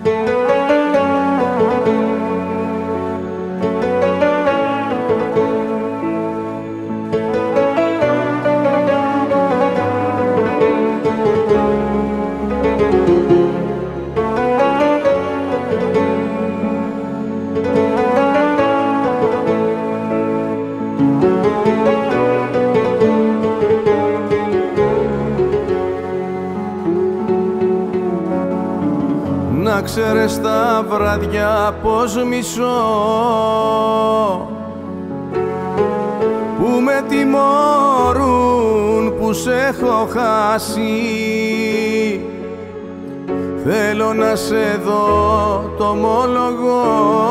Να ξέρεις τα βράδια πως μισώ, που με τιμωρούν που σ' έχω χάσει. Θέλω να σε δω, το ομολογώ,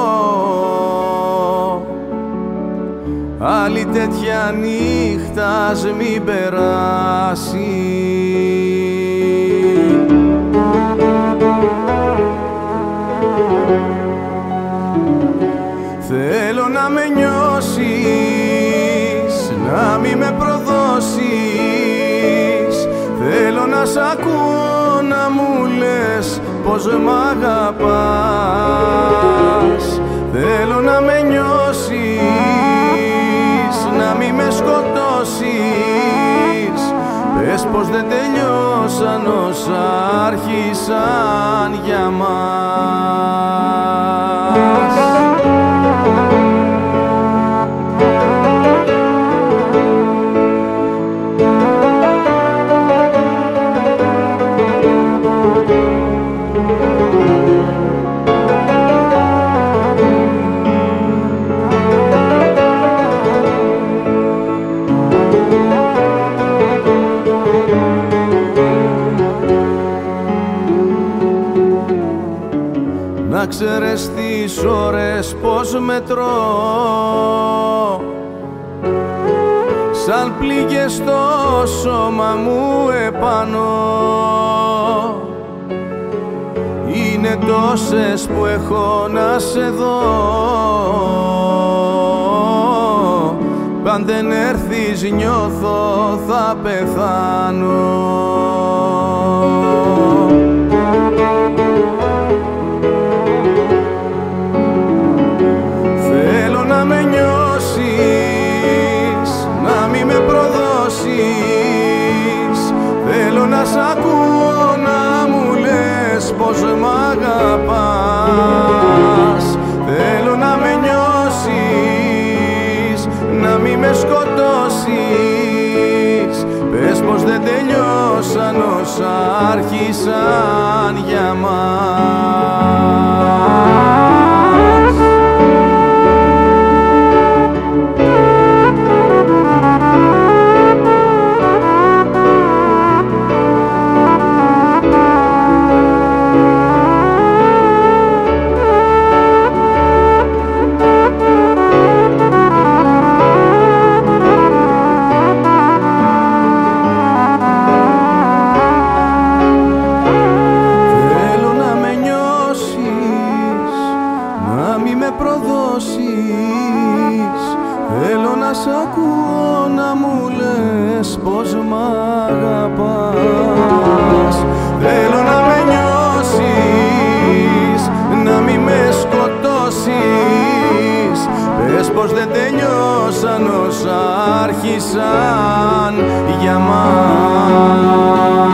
άλλη τέτοια νύχτα ας μην περάσει. Θέλω να με νιώσεις, να μη με προδώσεις. Θέλω να σ' ακούω να μου λες πως μ' αγαπάς. Θέλω να με νιώσεις, να μη με σκοτώσεις. Πες πως δεν τελειώσαν όσα άρχισαν για μας. Να ξέρεις τις ώρες πως μετρώ, σαν πληγές στο σώμα μου επάνω. Είναι τόσες που έχω να σε δω, αν δεν έρθεις νιώθω θα πεθάνω. Θέλω να με νιώσεις, να μη με προδώσεις. Θέλω να σ' ακούω να μου λες πως μ' αγαπάς. Θέλω να με νιώσεις, να μη με σκοτώσεις. Πες πως δεν τελειώσαν όσα άρχισαν για μας. Θέλω να σ' ακούω να μου λες πως μ' αγαπάς. Θέλω να με νιώσεις, να μη με σκοτώσεις. Πες πως δεν τελειώσαν όσα άρχισαν για μας.